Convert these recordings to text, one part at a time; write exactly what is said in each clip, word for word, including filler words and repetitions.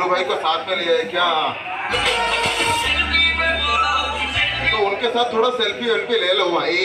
भाई को साथ में ले आए क्या? तो उनके साथ थोड़ा सेल्फी वेल्फी ले लो भाई।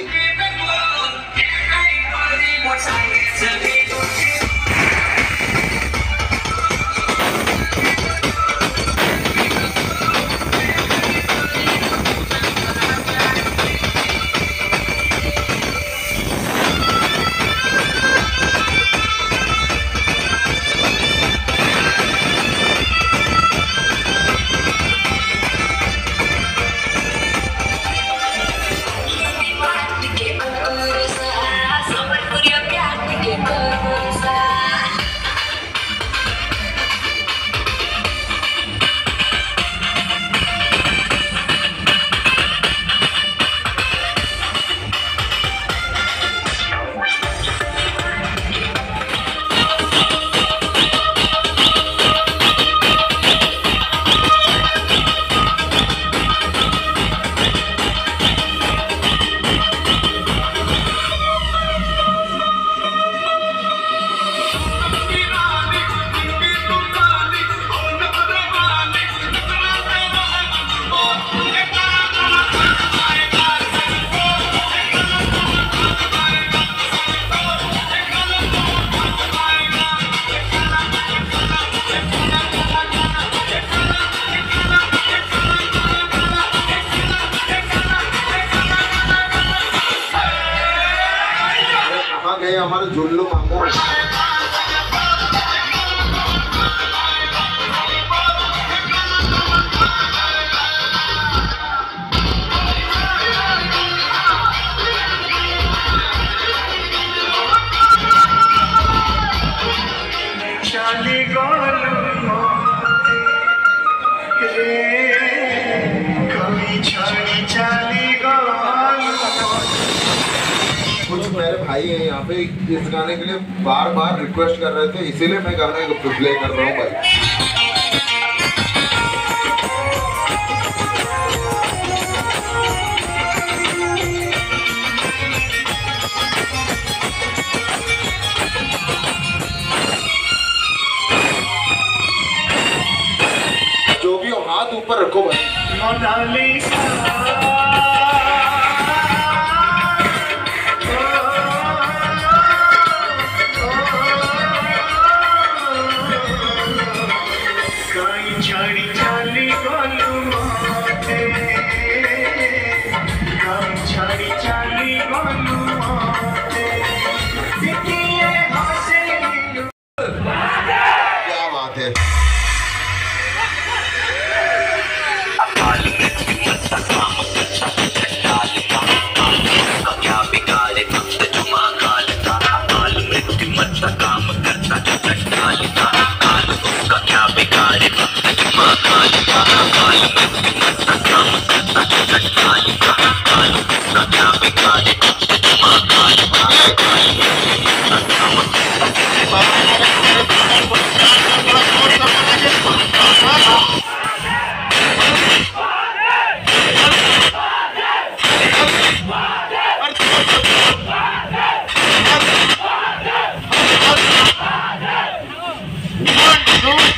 हमारे जुल्लू मामू मेरे भाई हैं यहाँ पे इस गाने के लिए बार बार रिक्वेस्ट कर रहे थे, इसीलिए मैं गाने को प्ले कर रहा हूँ भाई। जो भी हो हाथ ऊपर रखो भाई। क्या बात है। क्या बिगाड़े काम करता क्या बिगाड़े One, two,